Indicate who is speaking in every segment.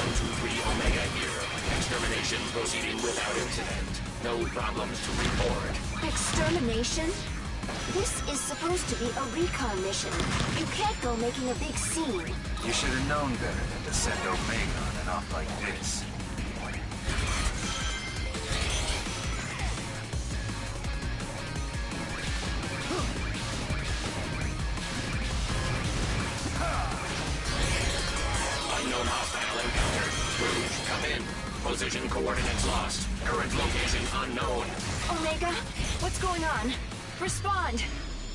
Speaker 1: E123 Omega here. Extermination proceeding without incident. No problems to report.
Speaker 2: Extermination? This is supposed to be a recon mission. You can't go making a big scene.
Speaker 3: You should have known better than to send Omega on and off like this.
Speaker 1: Unknown hostile encountered. Rouge, come in. Position coordinates lost. Current location unknown.
Speaker 2: Omega, what's going on? Respond!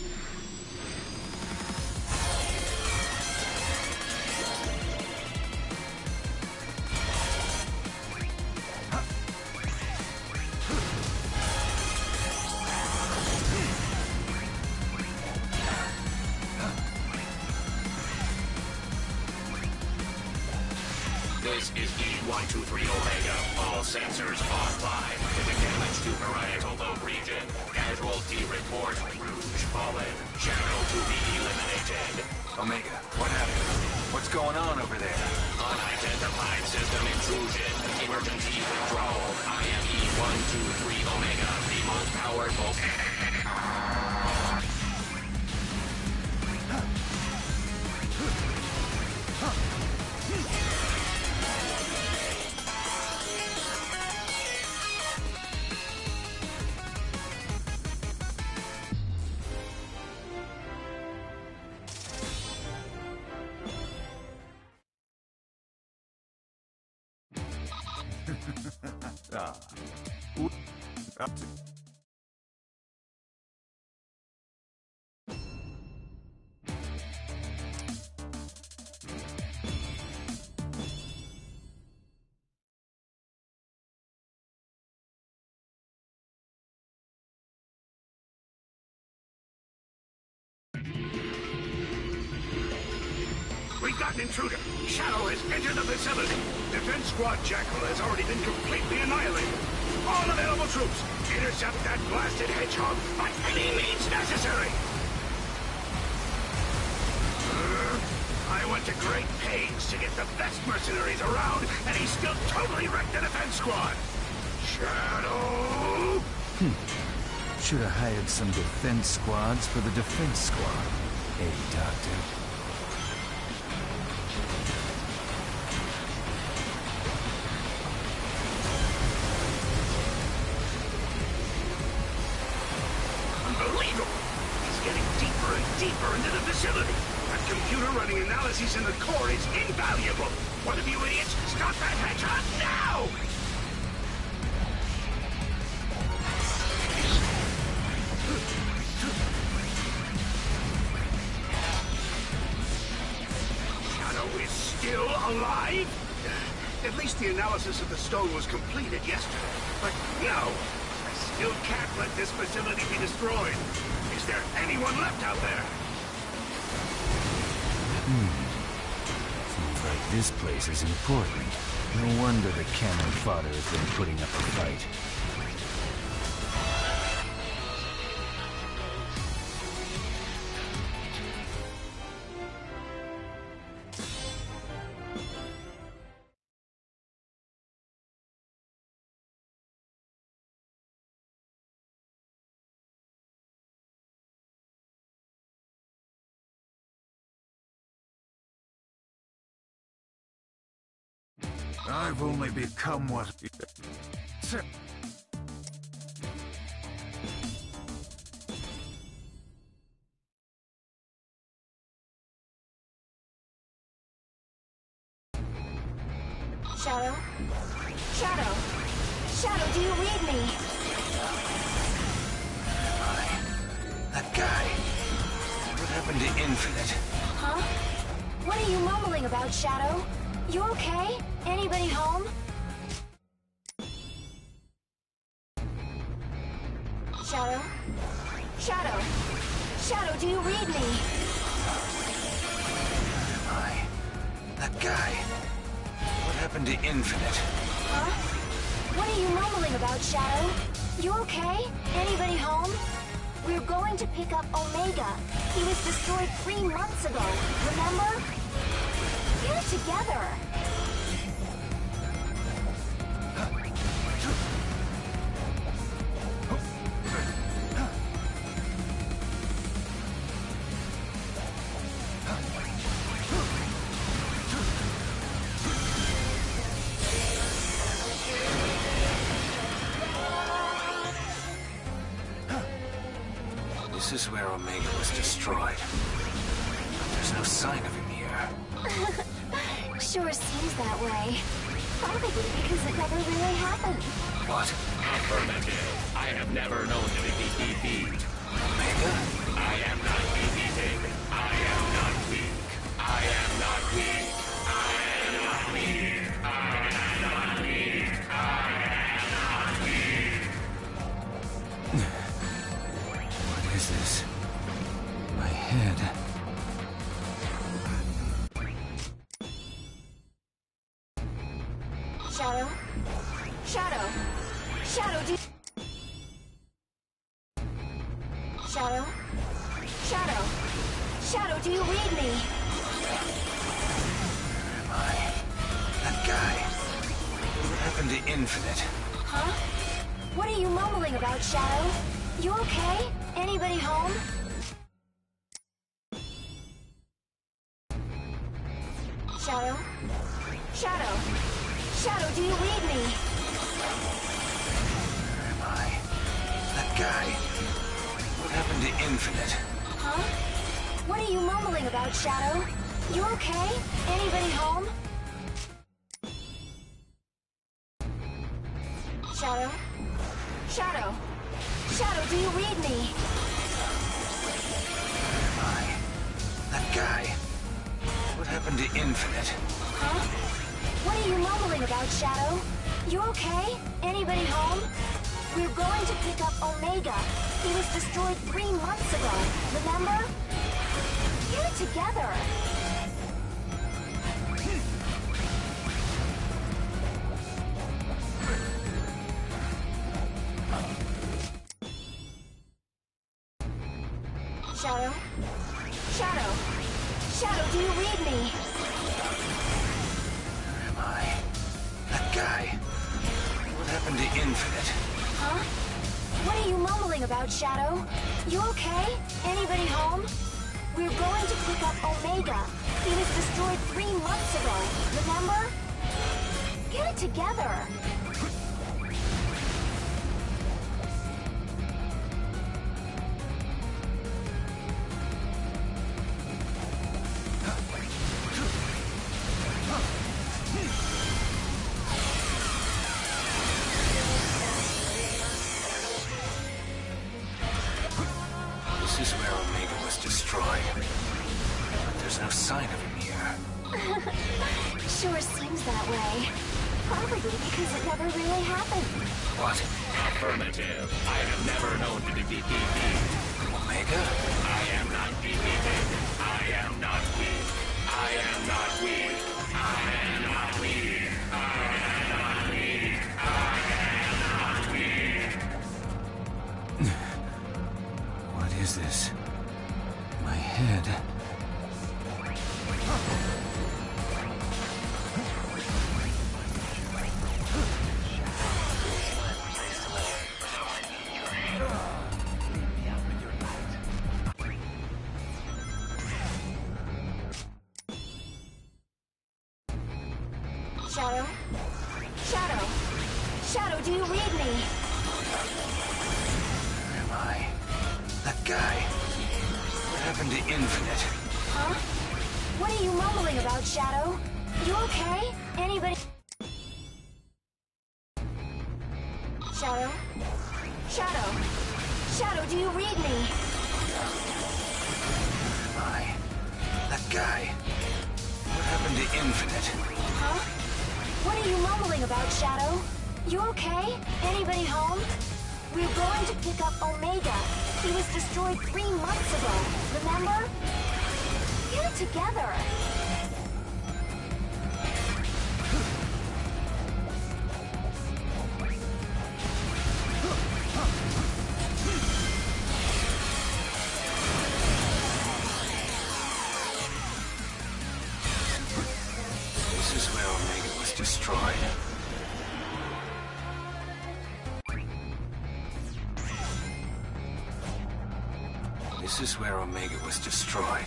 Speaker 1: This is E123 Omega. All sensors offline. The damage to varietal load region. Casualty report. Rouge fallen. Shadow to be eliminated.
Speaker 3: Omega, what happened? What's going on over there?
Speaker 1: Unidentified system intrusion. Emergency withdrawal. I am E123 Omega. The most powerful...
Speaker 3: Up to...
Speaker 4: We've got an intruder. Shadow has entered the facility. Defense Squad Jackal has already been completely annihilated. All available troops, intercept that blasted hedgehog by any means necessary. I went to great pains to get the best mercenaries around, and he still totally wrecked the Defense Squad. Shadow!
Speaker 3: Should have hired some defense squads for the defense squad. Hey, Doctor.
Speaker 4: Unbelievable! He's getting deeper and deeper into the facility. That computer running analyses in the core is invaluable. One of you idiots, stop that hedgehog now! Shadow is still alive? At least the analysis of the stone was completed yesterday. But no! I still can't let this facility be destroyed. Is there anyone left out there?
Speaker 3: Seems like this place is important. No wonder the cannon fodder has been putting up a fight. I've only become what...
Speaker 2: Shadow? Shadow? Shadow, do you read me?
Speaker 3: That guy. What happened to Infinite?
Speaker 2: Huh? What are you mumbling about, Shadow? You okay? Anybody home? Shadow? Shadow? Shadow, do you read me?
Speaker 3: That guy. What happened to Infinite?
Speaker 2: Huh? What are you mumbling about, Shadow? You okay? Anybody home? We're going to pick up Omega. He was destroyed 3 months ago, remember? Get it together.
Speaker 3: This is where Omega was destroyed. But there's no sign of him here.
Speaker 2: Sure seems that way. Probably because it never really happened.
Speaker 3: What?
Speaker 1: Affirmative. I have never known to be beat.
Speaker 3: Omega?
Speaker 1: I am not defeated. I am not weak. I am not weak. I am not weak. I am not weak. I am not weak.
Speaker 3: What is this? My head.
Speaker 2: Shadow? Shadow? Shadow, do you... Shadow? Shadow? Shadow, do you read me?
Speaker 3: Where am I? That guy. What happened to Infinite?
Speaker 2: Huh? What are you mumbling about, Shadow? You okay? Anybody home? Shadow? Shadow? Shadow, do you read me?
Speaker 3: Where am I? That guy. What happened to Infinite?
Speaker 2: Huh? What are you mumbling about, Shadow? You okay? Anybody home? Shadow? Shadow? Shadow, do you read me?
Speaker 3: Where am I? That guy. What happened to Infinite?
Speaker 2: Huh? What are you mumbling about, Shadow? You okay? Anybody home? We're going to pick up Omega. He was destroyed 3 months ago. Remember? Get it together. Shadow? Shadow? Shadow, do you read me?
Speaker 3: Where am I? That guy. What happened to Infinite?
Speaker 2: Huh? What are you mumbling about, Shadow? You okay? Anybody home? We're going to pick up Omega. He was destroyed 3 months ago. Remember? Get it together.
Speaker 3: This is where Omega was destroyed. But there's no sign of him here.
Speaker 2: Sure seems that way. Probably because it never really happened.
Speaker 3: What?
Speaker 1: Affirmative. I have never known to be defeated.
Speaker 3: Omega?
Speaker 1: I am not defeated. I am not weak. I am not weak. I am not weak. I am not weak. I am not weak.
Speaker 3: What is this? My head.
Speaker 2: Shadow? Shadow? Shadow, do you read me?
Speaker 3: Where am I? That guy. What happened to Infinite?
Speaker 2: Huh? What are you mumbling about, Shadow? You okay? Anybody... Shadow? Shadow? Shadow, do you read me?
Speaker 3: Where am I? That guy. What happened to Infinite?
Speaker 2: Huh? What are you mumbling about, Shadow? You okay? Anybody home? We're going to pick up Omega. He was destroyed 3 months ago. Remember? Get it together.
Speaker 3: This is where Omega was destroyed. This is where Omega was destroyed.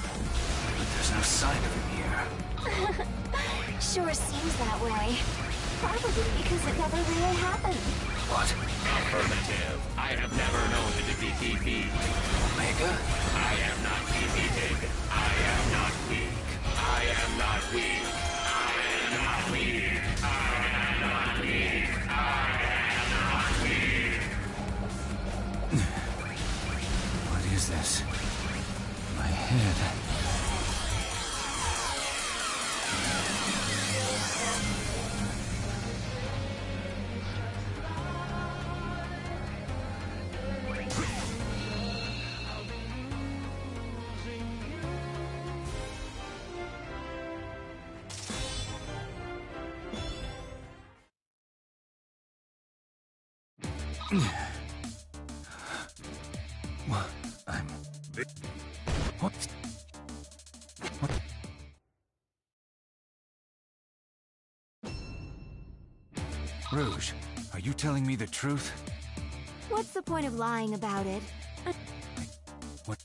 Speaker 3: But there's no sign of him here.
Speaker 2: Sure seems that way. Probably because it never really happened.
Speaker 1: What? Affirmative. I have never known to defeat.
Speaker 3: Omega?
Speaker 1: I am not defeated. I am not weak. I am not weak. I am not weak. I am not weak. I am not weak.
Speaker 3: What is this? My head. What? What? Rouge, are you telling me the truth?
Speaker 2: What's the point of lying about it?
Speaker 3: What?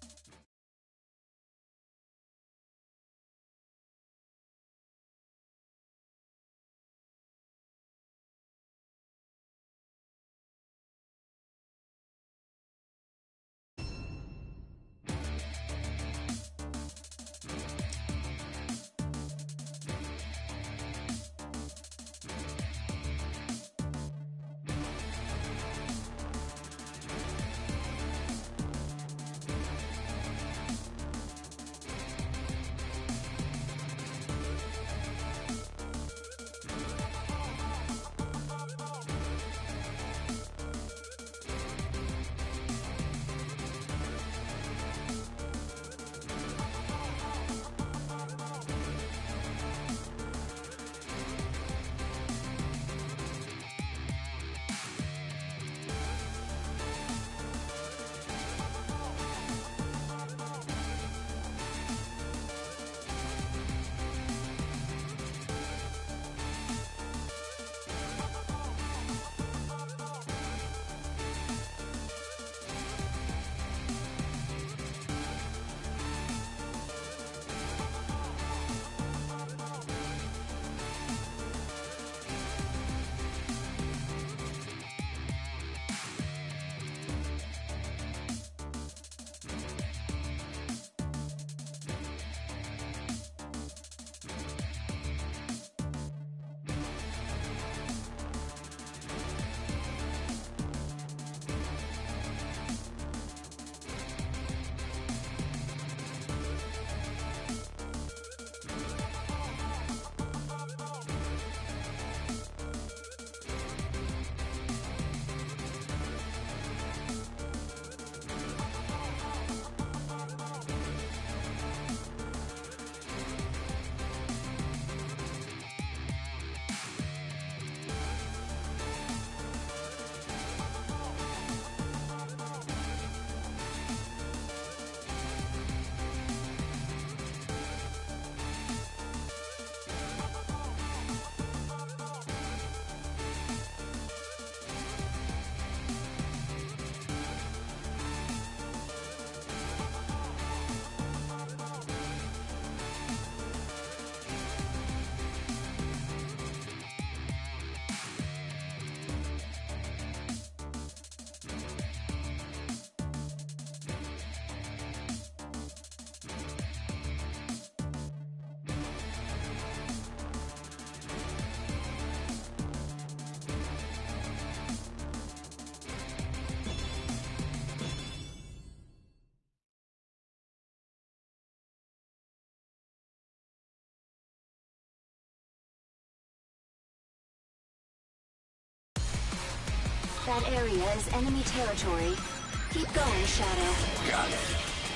Speaker 2: That area is enemy territory. Keep going, Shadow.
Speaker 1: Got it.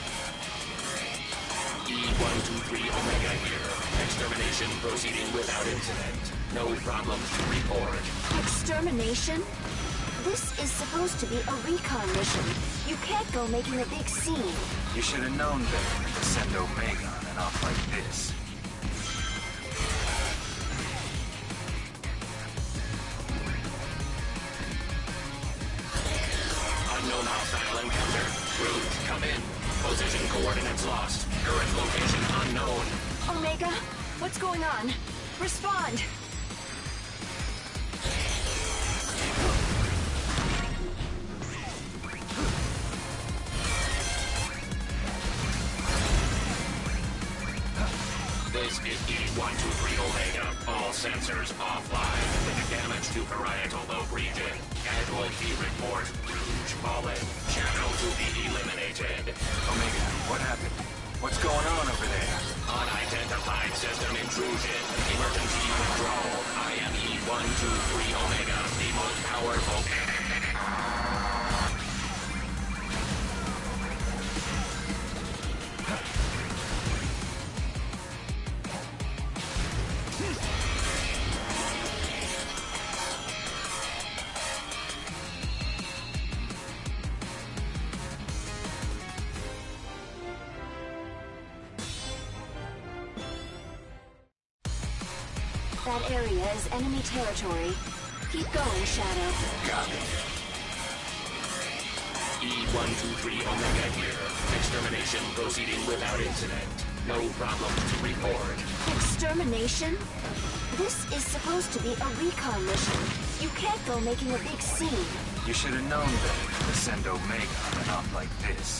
Speaker 1: E-123 Omega here. Extermination proceeding without incident. No problems to report.
Speaker 2: Extermination? This is supposed to be a recon mission. You can't go making a big scene.
Speaker 3: You should have known better than to send Omega on an off like this.
Speaker 1: Unknown hostile encounter. Route, come in. Position coordinates lost. Current location unknown.
Speaker 2: Omega, what's going on? Respond!
Speaker 1: E123 Omega. All sensors offline. Damage to parietal lobe region. Casualty report. Rouge fallen. Shadow to be eliminated.
Speaker 3: Omega, what happened? What's going on over there?
Speaker 1: Unidentified system intrusion. Emergency withdrawal. IME-123 Omega. The most powerful...
Speaker 2: That area is enemy territory. Keep going, Shadow.
Speaker 3: Got it.
Speaker 1: E123 Omega here. Extermination proceeding without incident. No problems to report.
Speaker 2: Extermination? This is supposed to be a recon mission. You can't go making a big scene.
Speaker 3: You should have known better than to send Omega on an op like this.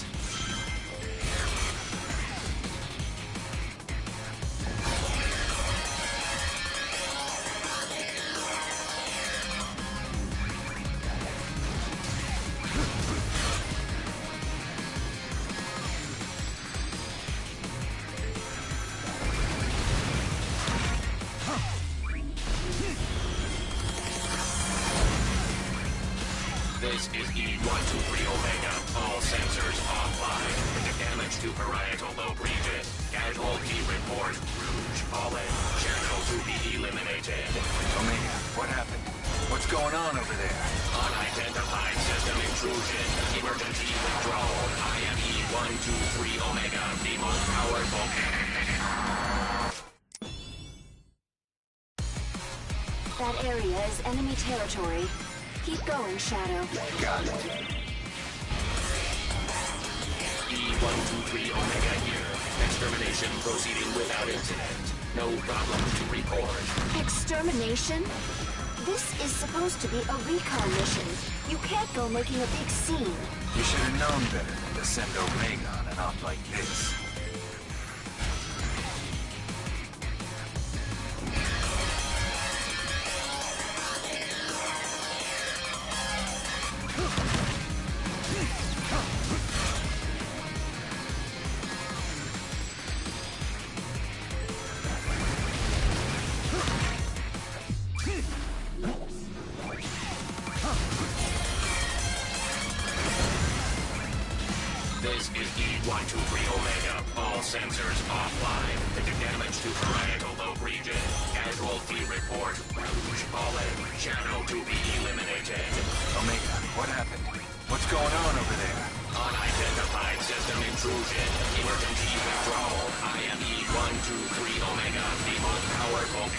Speaker 1: This is E123 Omega. All sensors offline. Damage to parietal lobe region. Casualty report. Rouge fallen. Shadow to be eliminated.
Speaker 3: Omega, what happened? What's going on over there?
Speaker 1: Unidentified system intrusion. Emergency withdrawal. IME-123 Omega. The most powerful...
Speaker 2: That area is enemy territory. Keep going, Shadow.
Speaker 3: Got it.
Speaker 1: E123 Omega here. Extermination proceeding without incident. No problems to report.
Speaker 2: Extermination? This is supposed to be a recon mission. You can't go making a big scene.
Speaker 3: You should have known better than to send Omega on an op like this.
Speaker 1: This is E123 Omega. All sensors offline. Damage to parietal lobe region. Casualty report. Rouge fallen. Shadow to be eliminated.
Speaker 3: Omega, what happened? What's going on over there?
Speaker 1: Unidentified system intrusion. Emergency withdrawal. IME-123 Omega. The most powerful...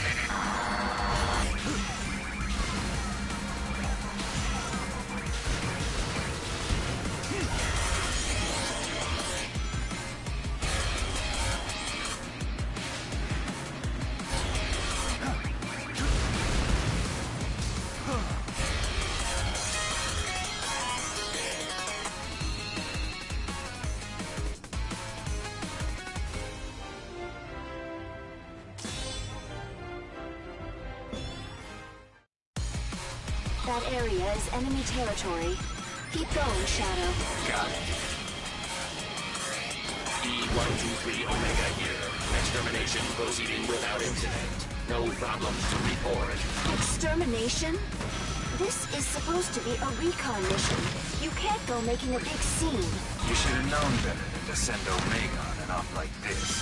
Speaker 2: That area is enemy territory. Keep going, Shadow.
Speaker 3: Got it.
Speaker 1: E123 Omega here. Extermination proceeding without incident. No problems to report.
Speaker 2: Extermination? This is supposed to be a recon mission. You can't go making a big scene.
Speaker 3: You should have known better than to send Omega on an op like this.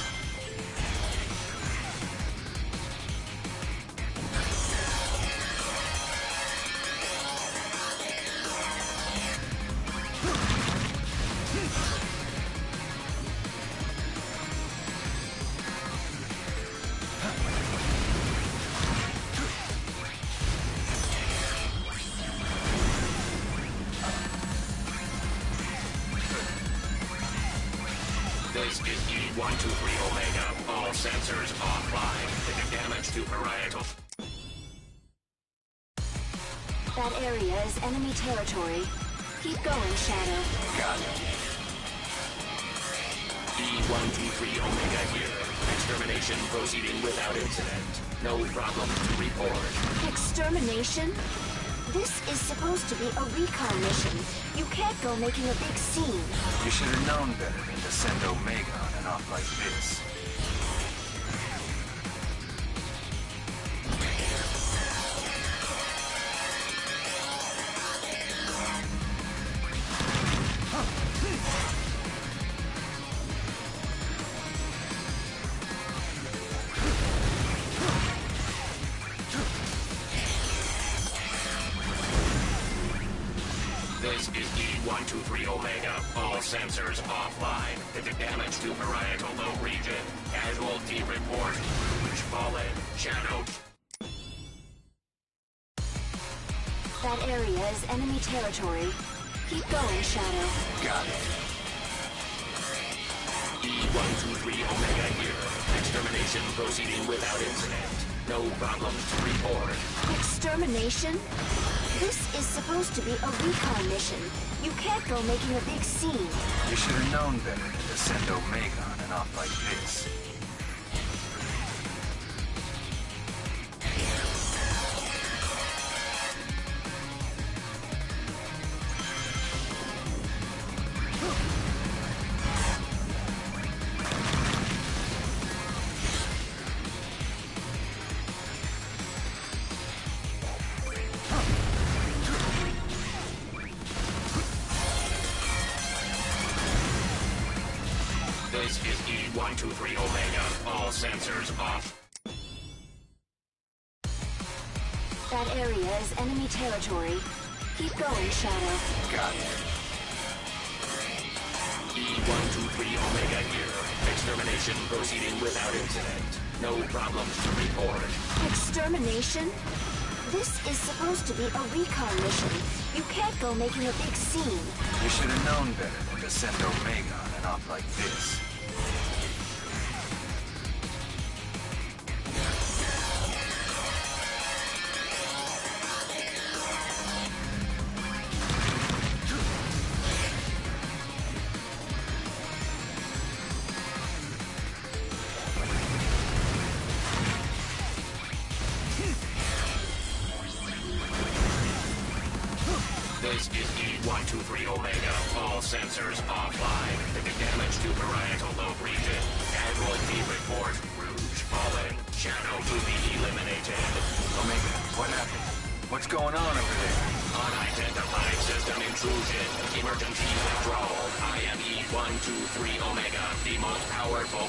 Speaker 1: This is E123 Omega. All sensors offline. Damage to parietal...
Speaker 2: That area is enemy territory. Keep going, Shadow.
Speaker 3: Got it.
Speaker 1: E123 Omega here. Extermination proceeding without incident. No problem to report.
Speaker 2: Extermination? This is supposed to be a recon mission. You can't go making a big scene.
Speaker 3: You should have known better than to send Omega on an off like this.
Speaker 1: This is E123 Omega. All sensors offline. Detect damage to parietal lobe region. Casualty report. Rouge fallen. Shadow.
Speaker 2: That area is enemy territory. Keep going, Shadow.
Speaker 3: Got it.
Speaker 1: E123 Omega here. Extermination proceeding without incident. No problems to report.
Speaker 2: Extermination? This is supposed to be a recon mission. You can't go making a big scene.
Speaker 3: You should have known better than to send Omega on an off like this.
Speaker 1: This is E123 Omega. All sensors off.
Speaker 2: That area is enemy territory. Keep going, Shadow.
Speaker 3: Got it.
Speaker 1: E123 Omega here. Extermination proceeding without incident. No problems to report.
Speaker 2: Extermination? This is supposed to be a recon mission. You can't go making a big scene.
Speaker 3: You should have known better than to send Omega on an off like this.
Speaker 1: This is E123 Omega. All sensors offline. Detect damage to parietal lobe region. Casualty report. Rouge fallen. Shadow to be eliminated.
Speaker 3: Omega, what happened? What's going on over there?
Speaker 1: Unidentified system intrusion. Emergency withdrawal. I am E123 Omega. The most powerful.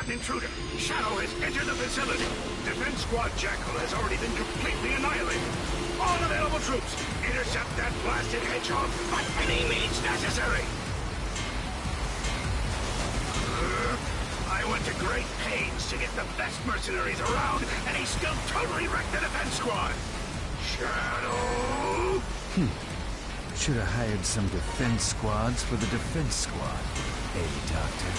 Speaker 4: got an intruder. Shadow has entered the facility. Defense Squad Jackal has already been completely annihilated. All available troops, intercept that blasted hedgehog by any means necessary. I went to great pains to get the best mercenaries around, and he still totally wrecked the defense squad. Shadow!
Speaker 3: Should have hired some defense squads for the defense squad. Hey, Doctor.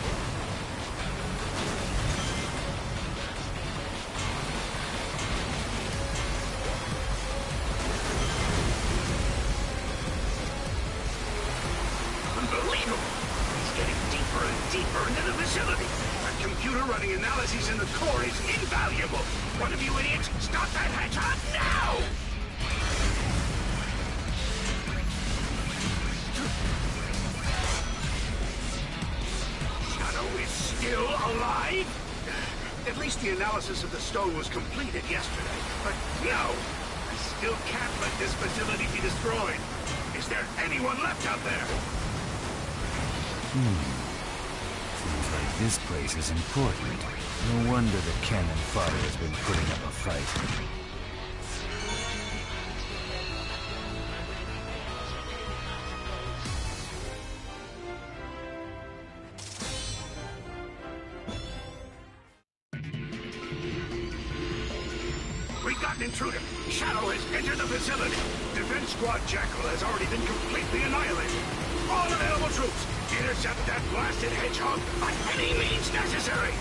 Speaker 4: Unbelievable! He's getting deeper and deeper into the facility. That computer running analyses in the core is invaluable. One of you idiots, stop that hedgehog now! Shadow is still alive? At least the analysis of the stone was completed yesterday. But no! I still can't let this facility be destroyed. Is there anyone left out there?
Speaker 3: Seems like this place is important. No wonder the cannon fodder has been putting up a fight.
Speaker 4: We got an intruder. Shadow has entered the facility. Defense Squad Jackal has already been completely annihilated. All available troops, intercept that blasted hedgehog by any means necessary.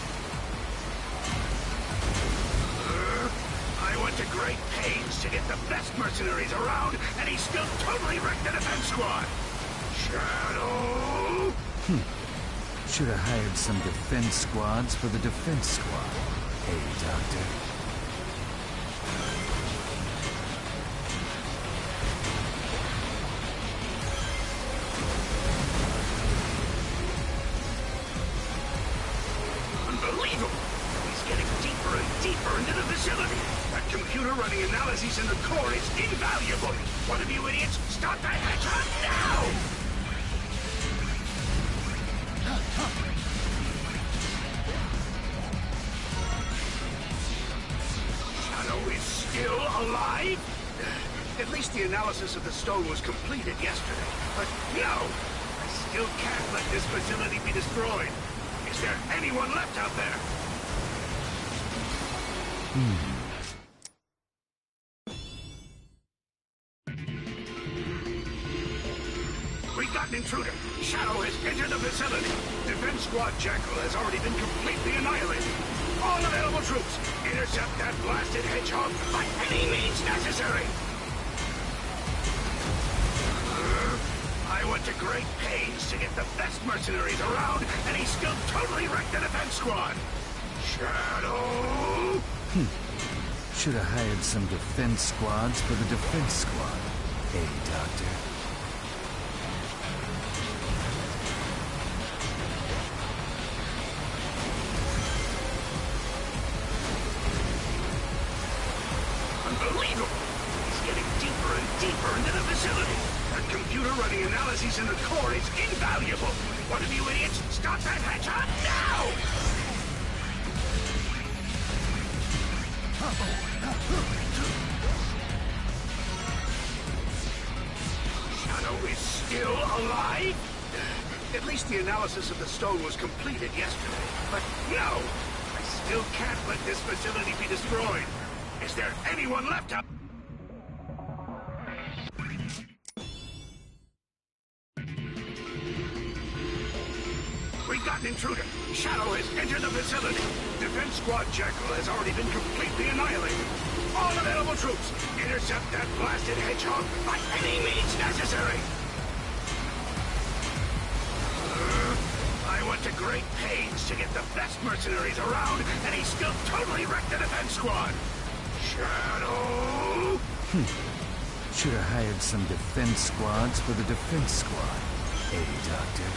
Speaker 4: I went to great pains to get the best mercenaries around, and he still totally wrecked the defense squad. Shadow!
Speaker 3: Should have hired some defense squads for the defense squad. Hey, Doctor.
Speaker 4: Unbelievable! He's getting deeper and deeper into the facility. That computer running analyses in the core is invaluable. One of you idiots, stop that hedgehog now! Shadow is still alive? At least the analysis of the stone was completed yesterday. But no! I still can't let this facility be destroyed. Is there anyone left out there? We got an intruder. Shadow has entered the facility. Defense Squad Jackal has already been completely annihilated. All available troops, intercept that blasted hedgehog by any means necessary. I went to great pains to get the best mercenaries around, and he still totally wrecked the defense squad. Shadow!
Speaker 3: Should have hired some defense squads for the defense squad. Hey, Doctor.
Speaker 4: Unbelievable! He's getting deeper and deeper into the facility. That computer running analyses in the core is invaluable. One of you idiots, stop that hedgehog now! Shadow is still alive? At least the analysis of the stone was completed yesterday. But no! I still can't let this facility be destroyed. Is there anyone left out? We got an intruder. Shadow has entered the facility. Defense Squad Jackal has already been completely annihilated. All available troops, intercept that blasted hedgehog by any means necessary. I went to great pains to get the best mercenaries around, and he still totally wrecked the defense squad. Shadow!
Speaker 3: Should have hired some defense squads for the defense squad. Hey, Doctor.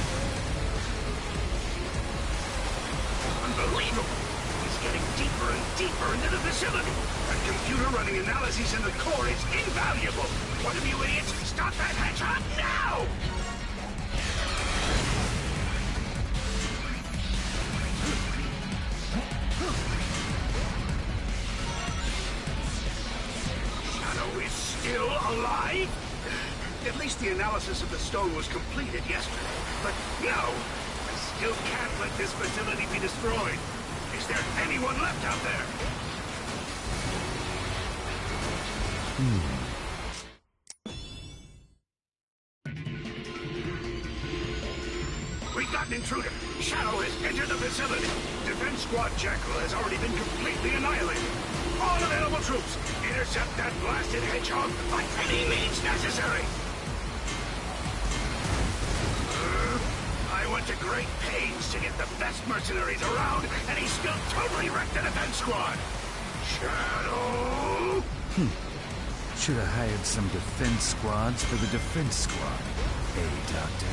Speaker 4: Unbelievable! He's getting deeper and deeper into the facility. That computer running analyses in the core is invaluable. One of you idiots, stop that hedgehog now! Shadow is still alive? At least the analysis of the stone was completed yesterday. But no! I still can't let this facility be destroyed. Is there anyone left out there? We got an intruder. Shadow has entered the facility. Defense Squad Jackal has already been completely annihilated. All available troops, intercept that blasted hedgehog by any means necessary. I went to great pains to get the best mercenaries around, and he still totally wrecked the defense squad. Shadow!
Speaker 3: Should have hired some defense squads for the defense squad. Hey, Doctor.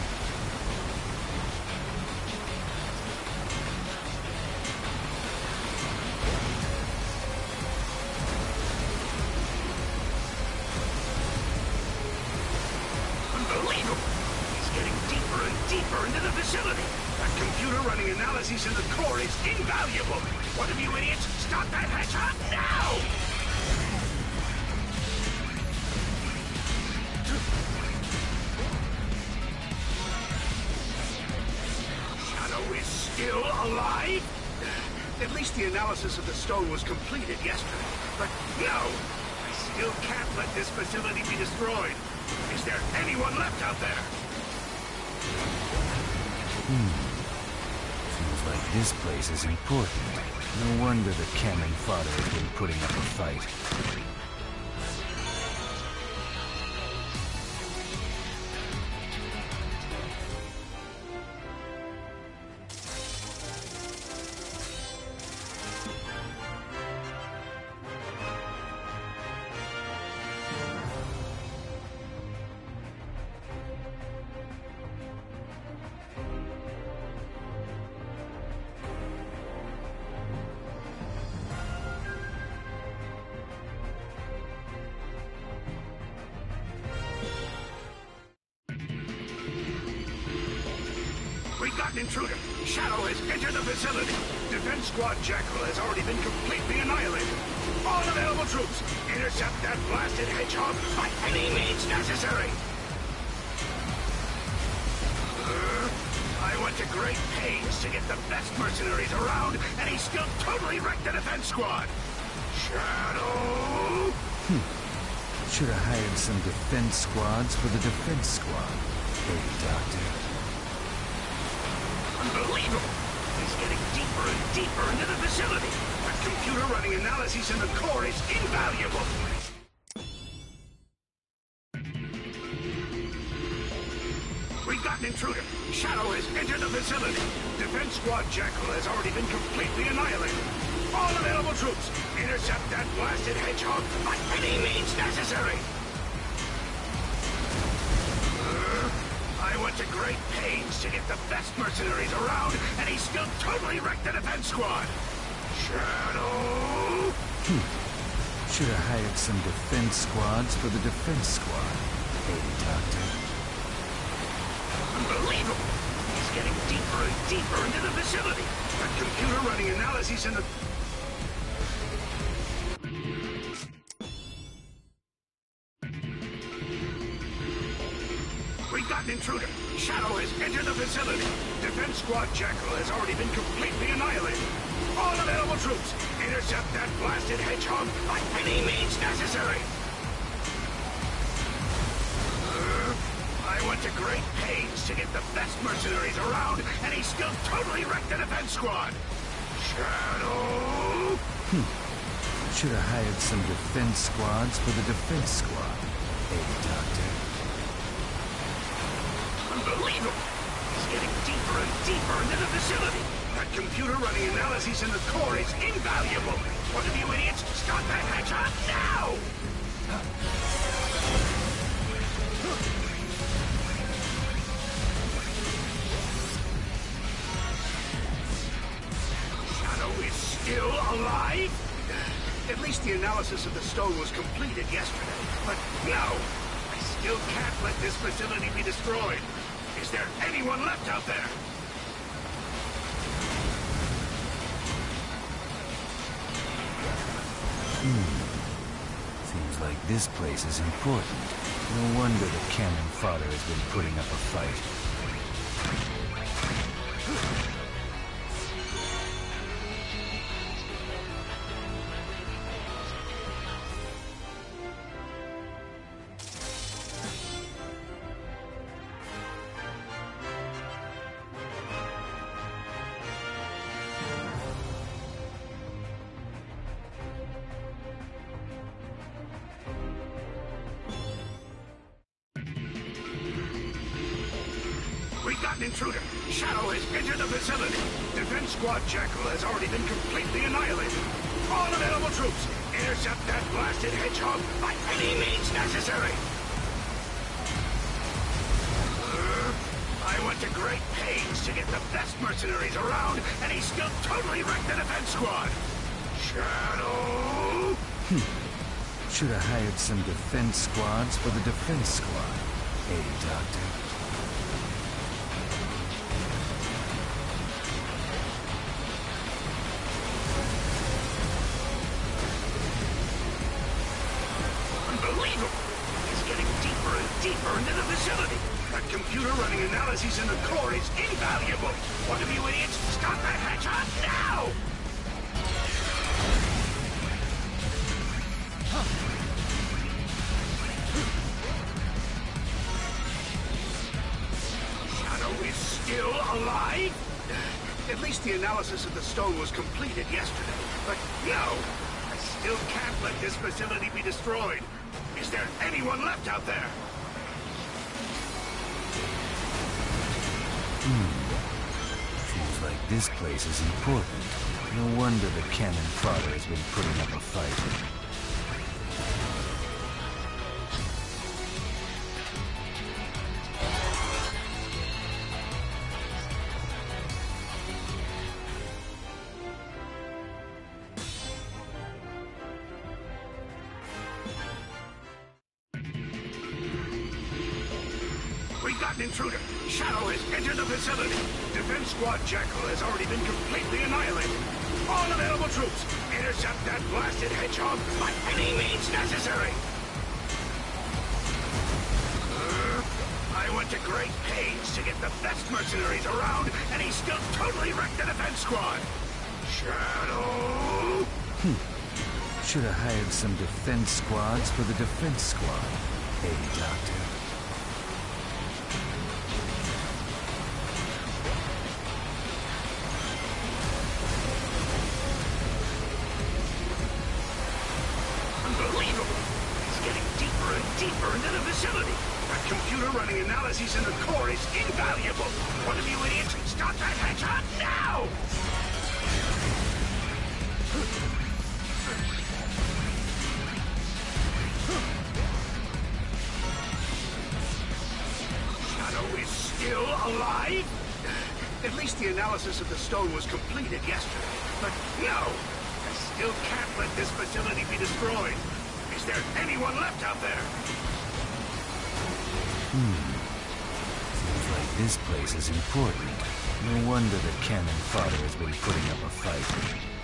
Speaker 4: Unbelievable! He's getting deeper and deeper into the facility. That computer running analyses in the core is invaluable. One of you idiots, stop that hedgehog now! Shadow is still alive? At least the analysis of the stone was completed yesterday. But no! I still can't let this facility be destroyed. Is there anyone left out there?
Speaker 3: Seems like this place is important. No wonder the cannon fodder has been putting up a fight.
Speaker 4: We got an intruder. Shadow has entered the facility. Defense Squad Jackal has already been completely annihilated. All available troops, intercept that blasted hedgehog by any means necessary. I went to great pains to get the best mercenaries around, and he still totally wrecked the defense squad. Shadow!
Speaker 3: Should have hired some defense squads for the defense squad. Hey, Doctor.
Speaker 4: Unbelievable! He's getting deeper and deeper into the facility. That computer running analyses in the core is invaluable. We got an intruder. Shadow has entered the facility. Defense Squad Jackal has already been completely annihilated. All available troops, intercept that blasted hedgehog by any means necessary. I went to great pains to get the best mercenaries around, and he still totally wrecked the defense squad. Shadow!
Speaker 3: Should have hired some defense squads for the defense squad. Hey, Doctor.
Speaker 4: Unbelievable! He's getting deeper and deeper into the facility. That computer running analyses in the... We got an intruder. Shadow has entered the facility. Defense Squad Jackal has already been completely annihilated. All available troops, intercept that blasted hedgehog by any means necessary. I went to great pains to get the best mercenaries around, and he still totally wrecked the defense squad. Shadow!
Speaker 3: Should have hired some defense squads for the defense squad. Hey, Doctor.
Speaker 4: Unbelievable! He's getting deeper and deeper into the facility. That computer running analyses in the core is invaluable. One of you idiots, stop that hedgehog now! Shadow is still alive? At least the analysis of the stone was completed yesterday. But no! I still can't let this facility be destroyed. Is there anyone left out there?
Speaker 3: Seems like this place is important. No wonder the cannon fodder has been putting up a fight.
Speaker 4: We got an intruder. Shadow has entered the facility. Defense Squad Jackal has already been completely annihilated. All available troops, intercept that blasted hedgehog by any means necessary. I went to great pains to get the best mercenaries around, and he still totally wrecked the defense squad. Shadow!
Speaker 3: Should have hired some defense squads for the defense squad. Hey, Doctor.
Speaker 4: Unbelievable! He's getting deeper and deeper into the facility. That computer running analyses in the core is invaluable. One of you idiots, stop that hedgehog now! Shadow is still alive? At least the analysis of the stone was completed yesterday. But no! I still can't let this facility be destroyed. Is there anyone left out there?
Speaker 3: Seems like this place is important. No wonder the cannon fodder has been putting up a fight.
Speaker 4: We got an intruder. Shadow has entered the facility. Defense Squad Jackal has already been completely annihilated. All available troops, intercept that blasted hedgehog by any means necessary. I went to great pains to get the best mercenaries around, and he still totally wrecked the defense squad. Shadow!
Speaker 3: Should have hired some defense squads for the defense squad. Hey, Doctor.
Speaker 4: Unbelievable! He's getting deeper and deeper into the facility. That computer running analyses in the core is invaluable. One of you idiots, stop that hedgehog now! Shadow is still alive? At least the analysis of the stone was completed yesterday. But no! I still can't let this facility be destroyed. Is there anyone left out there?
Speaker 3: Seems like this place is important. No wonder the cannon fodder has been putting up a fight.